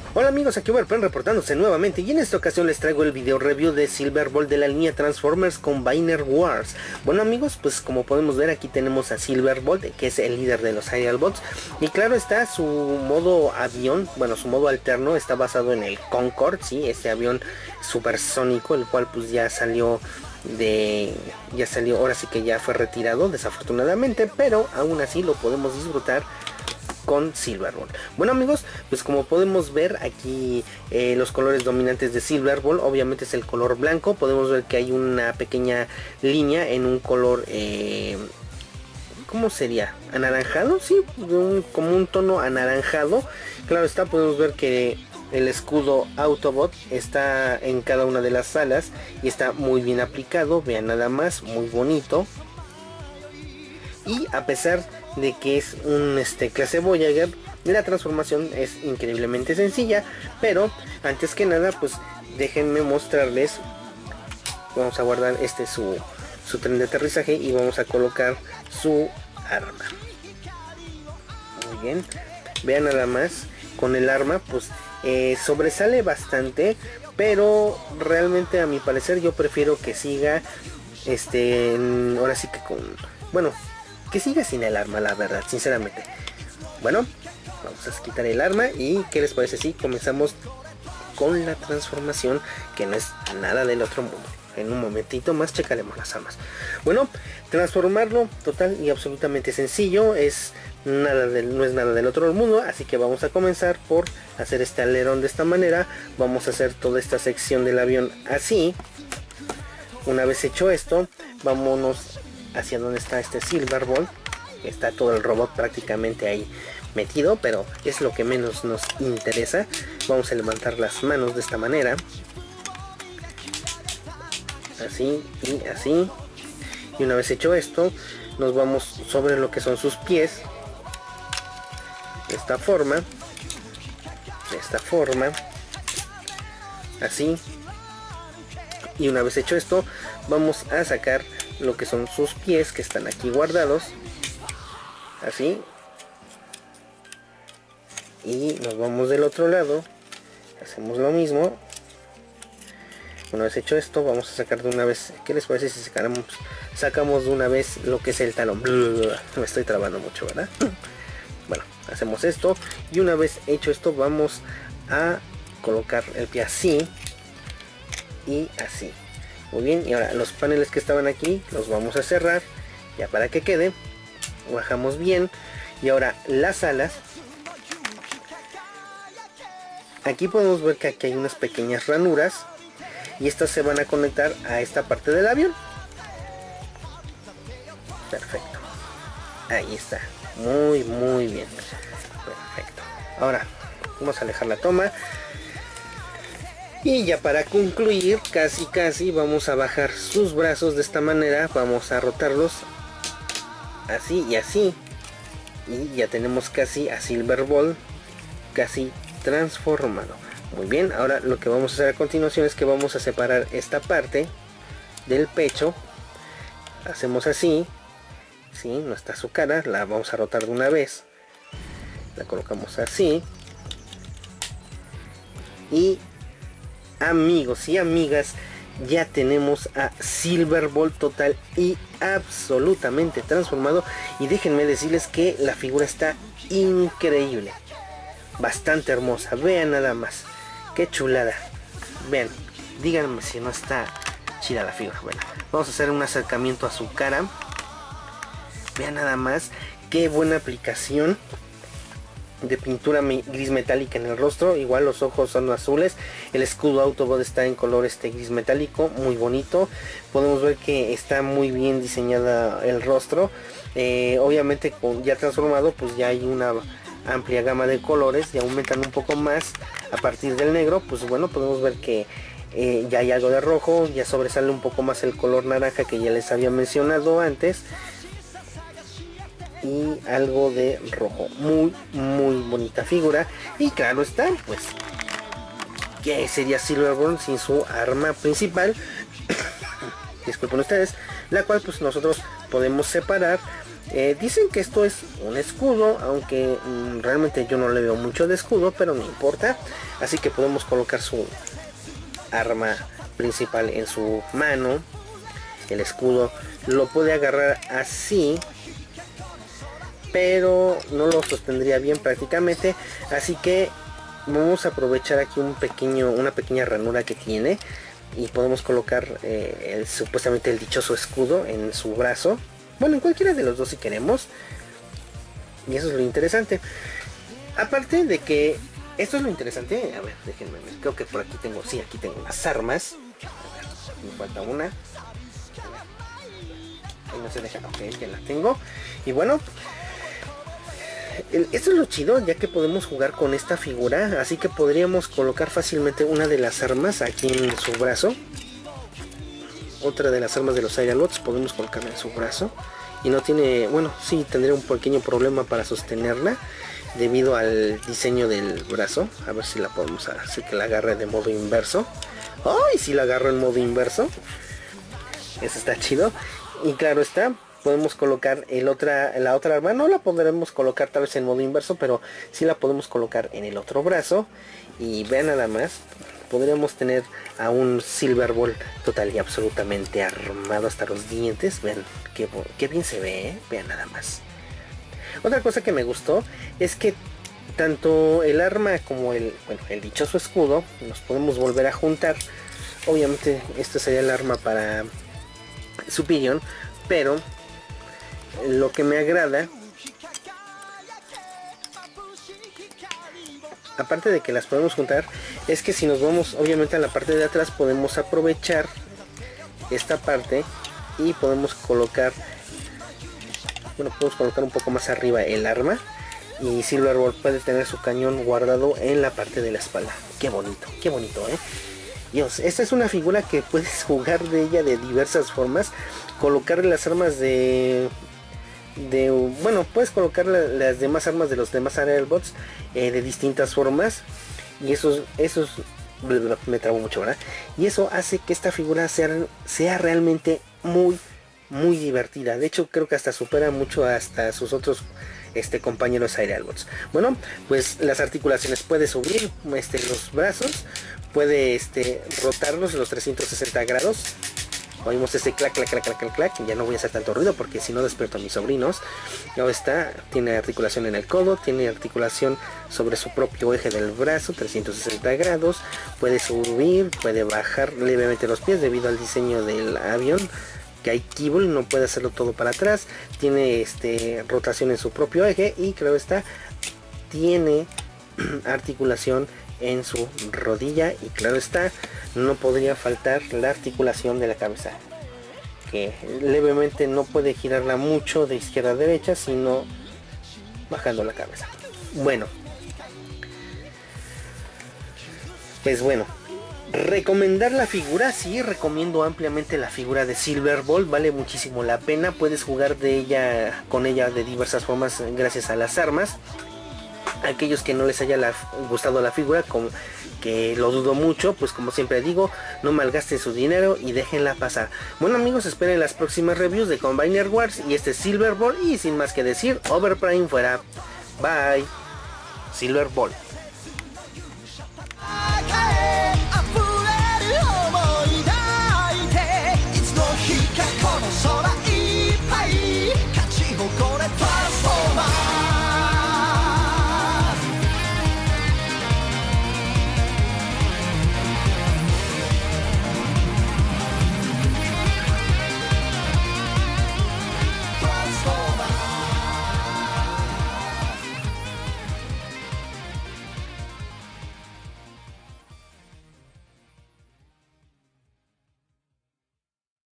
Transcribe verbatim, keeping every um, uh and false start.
Hola amigos, aquí Overpen reportándose nuevamente y en esta ocasión les traigo el video review de Silverbolt de la línea Transformers Combiner Wars. Bueno amigos, pues como podemos ver aquí tenemos a Silverbolt, que es el líder de los Aerialbots, y claro está, su modo avión, bueno su modo alterno está basado en el Concorde, sí, este avión supersónico, el cual pues ya salió de ya salió ahora sí que ya fue retirado desafortunadamente, pero aún así lo podemos disfrutar con Silverbolt. Bueno amigos, pues como podemos ver aquí eh, los colores dominantes de Silverbolt obviamente es el color blanco. Podemos ver que hay una pequeña línea en un color eh, ¿cómo sería? ¿Anaranjado? Sí, un, como un tono anaranjado. Claro está, podemos ver que el escudo Autobot está en cada una de las alas y está muy bien aplicado. Vean nada más, muy bonito. Y a pesar de que es un este, clase Voyager, la transformación es increíblemente sencilla. Pero antes que nada, pues déjenme mostrarles. Vamos a guardar este su, su tren de aterrizaje y vamos a colocar su arma. Muy bien, vean nada más, con el arma pues eh, sobresale bastante, pero realmente a mi parecer yo prefiero que siga este en, ahora sí que con bueno que siga sin el arma, la verdad, sinceramente. Bueno, vamos a quitar el arma y ¿qué les parece si comenzamos con la transformación, que no es nada del otro mundo? En un momentito más checaremos las armas. Bueno, transformarlo total y absolutamente sencillo, es nada del, no es nada del otro mundo, así que vamos a comenzar por hacer este alerón de esta manera. Vamos a hacer toda esta sección del avión así. Una vez hecho esto, vámonos hacia donde está este Silverbolt. Está todo el robot prácticamente ahí metido, pero es lo que menos nos interesa. Vamos a levantar las manos de esta manera, así y así, y una vez hecho esto nos vamos sobre lo que son sus pies, de esta forma, de esta forma, así, y una vez hecho esto vamos a sacar lo que son sus pies que están aquí guardados, así, y nos vamos del otro lado, hacemos lo mismo. Una vez hecho esto vamos a sacar de una vez, ¿qué les parece si sacamos, sacamos de una vez lo que es el talón? Me estoy trabando mucho, ¿verdad? Bueno, hacemos esto y una vez hecho esto vamos a colocar el pie así y así. Muy bien, y ahora los paneles que estaban aquí los vamos a cerrar ya para que quede. Bajamos bien y ahora las alas. Aquí podemos ver que aquí hay unas pequeñas ranuras y estas se van a conectar a esta parte del avión. Perfecto, ahí está, muy muy bien, perfecto. Ahora vamos a alejar la toma y ya para concluir, casi casi vamos a bajar sus brazos de esta manera, vamos a rotarlos así y así, y ya tenemos casi a Silverbolt casi transformado. Muy bien, ahora lo que vamos a hacer a continuación es que vamos a separar esta parte del pecho. Hacemos así, ¿sí? No está su cara, la vamos a rotar de una vez. La colocamos así. Y amigos y amigas, ya tenemos a Silverbolt total y absolutamente transformado. Y déjenme decirles que la figura está increíble, bastante hermosa. Vean nada más, qué chulada. Vean, díganme si no está chida la figura. Bueno, vamos a hacer un acercamiento a su cara. Vean nada más, qué buena aplicación de pintura gris metálica en el rostro. Igual los ojos son azules. El escudo Autobot está en color este gris metálico, muy bonito. Podemos ver que está muy bien diseñada el rostro. Eh, obviamente con ya transformado pues ya hay una amplia gama de colores y aumentan un poco más a partir del negro. Pues bueno, podemos ver que eh, ya hay algo de rojo, ya sobresale un poco más el color naranja que ya les había mencionado antes, y algo de rojo. Muy muy bonita figura. Y claro está, pues ¿qué sería Silverbolt sin su arma principal? Disculpen ustedes, la cual pues nosotros podemos separar Eh, dicen que esto es un escudo, aunque mmm, realmente yo no le veo mucho de escudo, pero no importa. Así que podemos colocar su arma principal en su mano. El escudo lo puede agarrar así, pero no lo sostendría bien prácticamente, así que vamos a aprovechar aquí un pequeño, una pequeña ranura que tiene y podemos colocar eh, el, supuestamente el dichoso escudo en su brazo, bueno, en cualquiera de los dos si queremos, y eso es lo interesante. Aparte de que esto es lo interesante, a ver, déjenme ver, creo que por aquí tengo, sí, aquí tengo las armas, a ver, me falta una, ahí no se deja, ok, ya la tengo, y bueno, esto es lo chido, ya que podemos jugar con esta figura, así que podríamos colocar fácilmente una de las armas aquí en su brazo. Otra de las armas de los Aerialots podemos colocarla en su brazo. Y no tiene, bueno, sí tendría un pequeño problema para sostenerla debido al diseño del brazo. A ver si la podemos hacer que la agarre de modo inverso. ¡Ay! Si la agarro en modo inverso. Eso está chido. Y claro está, podemos colocar el otra, la otra arma, no la podremos colocar tal vez en modo inverso, pero sí la podemos colocar en el otro brazo. Y vean nada más, podríamos tener a un Silver Ball total y absolutamente armado hasta los dientes. Vean qué, qué bien se ve, ¿eh? Vean nada más. Otra cosa que me gustó es que tanto el arma como el, bueno, el dichoso escudo nos podemos volver a juntar. Obviamente esto sería el arma para Superior, pero lo que me agrada, aparte de que las podemos juntar, es que si nos vamos obviamente a la parte de atrás, podemos aprovechar esta parte y podemos colocar, bueno, podemos colocar un poco más arriba el arma, y Silver Ball puede tener su cañón guardado en la parte de la espalda. Qué bonito, qué bonito, ¿eh? Dios, esta es una figura que puedes jugar de ella de diversas formas, colocar las armas de... de bueno, puedes colocar la, las demás armas de los demás Aerialbots eh, de distintas formas, y eso, eso es, me trabo mucho, ¿verdad? Y eso hace que esta figura sea, sea realmente muy, muy divertida. De hecho, creo que hasta supera mucho hasta sus otros este, compañeros Aerialbots. Bueno, pues las articulaciones, puede subir este, los brazos, puede este, rotarlos los trescientos sesenta grados. Oímos este clac, clac, clac, clac, clac, clac. Ya no voy a hacer tanto ruido porque si no despierto a mis sobrinos. Ya está, tiene articulación en el codo, tiene articulación sobre su propio eje del brazo, trescientos sesenta grados. Puede subir, puede bajar levemente los pies debido al diseño del avión, que hay kibble, no puede hacerlo todo para atrás. Tiene este, rotación en su propio eje y claro está, tiene articulación en su rodilla, y claro está, no podría faltar la articulación de la cabeza, que levemente no puede girarla mucho de izquierda a derecha, sino bajando la cabeza. Bueno, pues bueno, recomendar la figura, sí, recomiendo ampliamente la figura de Silver Ball, vale muchísimo la pena. Puedes jugar de ella, con ella de diversas formas gracias a las armas. Aquellos que no les haya la, gustado la figura, como que lo dudo mucho, pues como siempre digo, no malgasten su dinero y déjenla pasar. Bueno amigos, esperen las próximas reviews de Combiner Wars y este Silver Ball, y sin más que decir, Overprime fuera. Bye. Silver Ball.